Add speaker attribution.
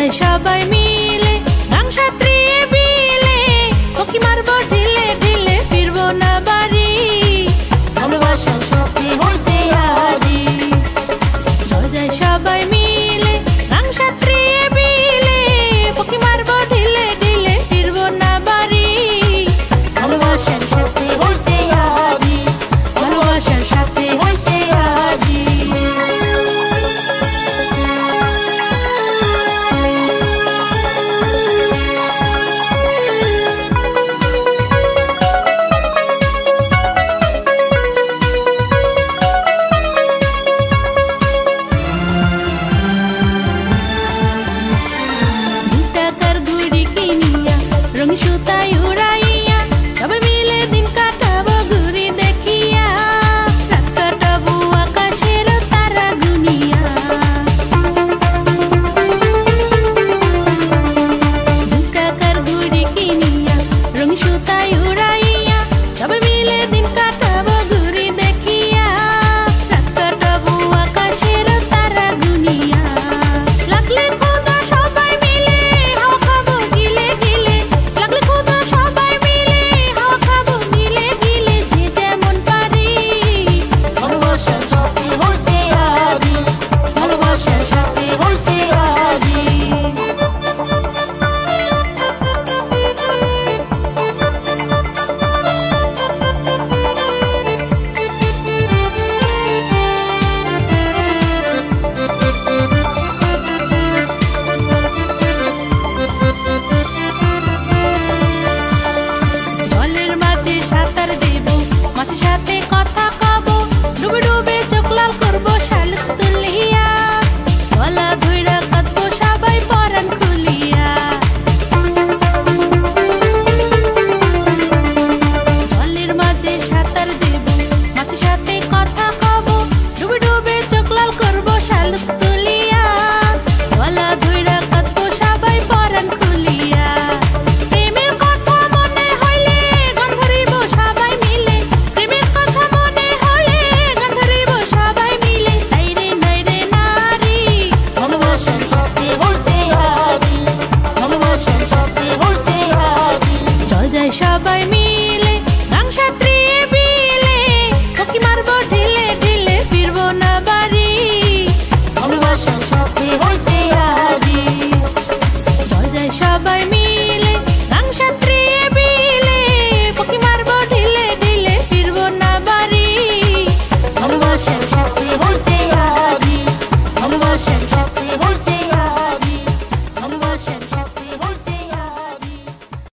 Speaker 1: যায় সবাই মিলে গাং সাঁতরিয়ে বিলে পকি মারবো ঢিলে ঢিলে ফিরবো না বাড়ি ভালোবাসার সাথে হইছে হারি যায় সবাই মিলে গাং সাঁতরিয়ে বিলে পকি মারবো ঢিলে ঢিলে ফিরবো না বাড়ি ভালোবাসার সাথে হইছে হারি ভালোবাসার সাথে হইছে হারি সুতায় উড়াইয়া সবাই মিলে দিন কাটাবো ঘুরি দেখিয়া রাত কাটাবো আকাশের তারা গুনিয়া কাকার গুড়ি কিনিয়া রঙ সুতায় উড়াইয়া সবাই মিলে দিন কাটাবো ঘুরি দেখিয়া রাত কাটাবো আকাশের তারা গুনিয়া লাগলে খোদা সবাই মিলে হাওয়া খাবো গিলে গিলে সাঁতার দেব মাছের সাথে কথা কব ডুবে ডুবে চোখ লাল করবো শালুক তুলিয়া গলা ধইরা কাঁদবো সবাই পরাণ খুলিয়া জলের মাঝে সাঁতার দেব মাছের সাথে কথা কব ডুবে ডুবে চোখ লাল করবো শালুক